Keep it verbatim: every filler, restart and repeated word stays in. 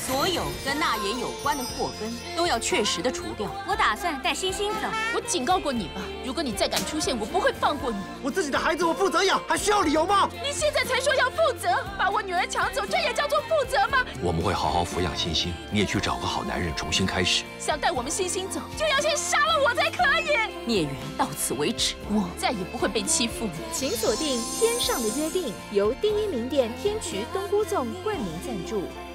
所有跟纳言有关的祸根都要确实的除掉。 我打算带星星走。 我警告过你吧，如果你再敢出现，我不会放过你。 我自己的孩子我负责养，还需要理由吗？ 你现在才说要负责，把我女儿抢走，这也叫做负责吗？ 我们会好好抚养星星，你也去找个好男人重新开始。 想带我们星星走，就要先杀了我才可以。 孽缘到此为止， 我再也不会被欺负了。 请锁定《天上的约定》，由第一名店天渠冬菇粽冠名赞助。